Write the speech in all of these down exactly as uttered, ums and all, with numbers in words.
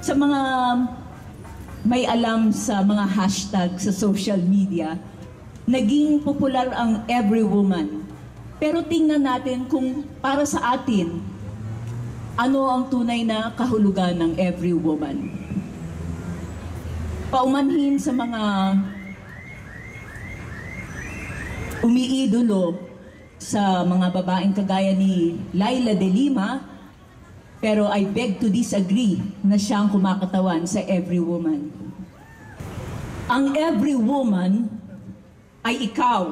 Sa mga may alam sa mga hashtag sa social media, naging popular ang every woman. Pero tingnan natin kung para sa atin, ano ang tunay na kahulugan ng every woman. Paumanhin sa mga umiidolo sa mga babaeng kagaya ni Laila de Lima, pero I beg to disagree na siyang kumakatawan sa every woman. Ang every woman ay ikaw,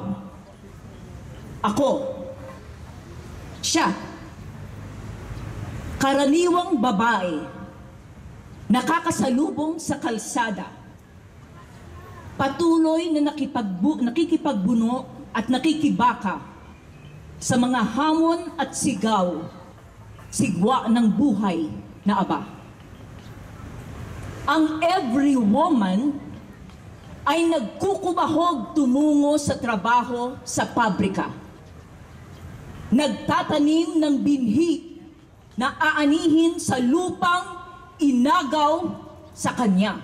ako, siya. Karaniwang babae, nakakasalubong sa kalsada, patuloy na nakipagbu nakikipagbuno at nakikibaka sa mga hamon at sigaw, sigwa ng buhay na aba. Ang every woman ay nagkukubahog tumungo sa trabaho sa pabrika. Nagtatanim ng binhi na aanihin sa lupang inagaw sa kanya.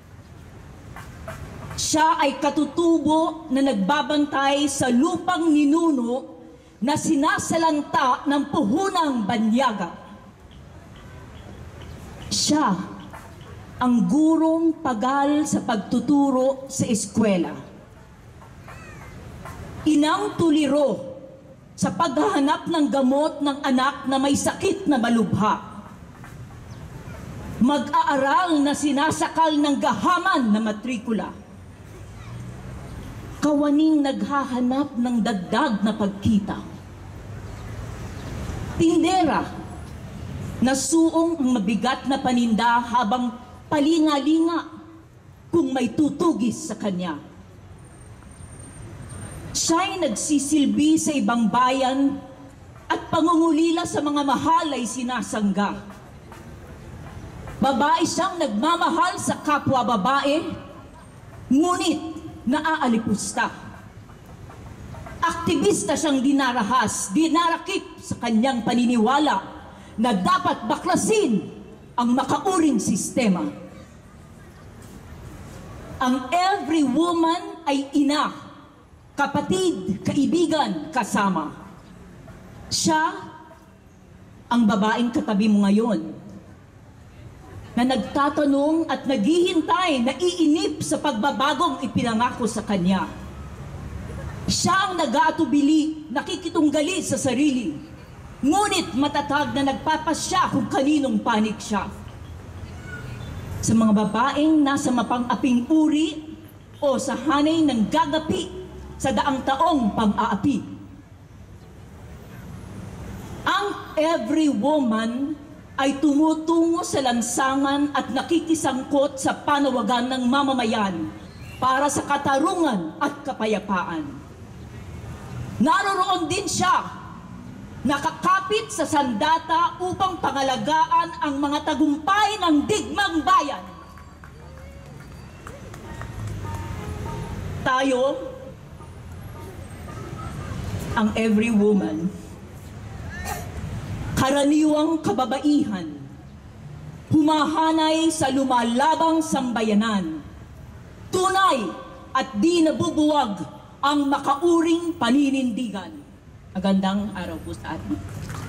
Siya ay katutubo na nagbabantay sa lupang ninuno na sinasalanta ng puhunang banyaga. Siya ang gurong pagal sa pagtuturo sa eskwela. Inang tuliro sa paghahanap ng gamot ng anak na may sakit na malubha. Mag-aaral na sinasakal ng gahaman na matrikula. Kawaning naghahanap ng dagdag na pagkita. Tindera na suong ang mabigat na paninda habang palinga-linga kung may tutugis sa kanya. Siya'y nagsisilbi sa ibang bayan at pangungulila sa mga mahal ay sinasangga. Babae siyang nagmamahal sa kapwa babae, ngunit naaalipusta. Aktivista siyang dinarahas, dinarakip sa kanyang paniniwala na dapat baklasin ang makauring sistema. Ang every woman ay ina, kapatid, kaibigan, kasama. Siya ang babaeng katabi mo ngayon na nagtatanong at naghihintay, naiinip sa pagbabagong ipinangako sa kanya. Siya ang nag-aatubili, nakikitunggali sa sarili, ngunit matatag na nagpapasya kung kaninong panik siya. Sa mga babaeng nasa mapang-aping uri o sa hanay ng gagapi sa daang taong pang-aapi. Ang every woman ay tumutungo sa lansangan at nakikisangkot sa panawagan ng mamamayan para sa katarungan at kapayapaan. Naroroon din siya, nakakapit sa sandata upang pangalagaan ang mga tagumpay ng digmang bayan. Tayo, ang every woman, karaniwang kababaihan, humahanay sa lumalabang sambayanan, tunay at di nabubuwag ang makauring paninindigan. Magandang araw po sa atin.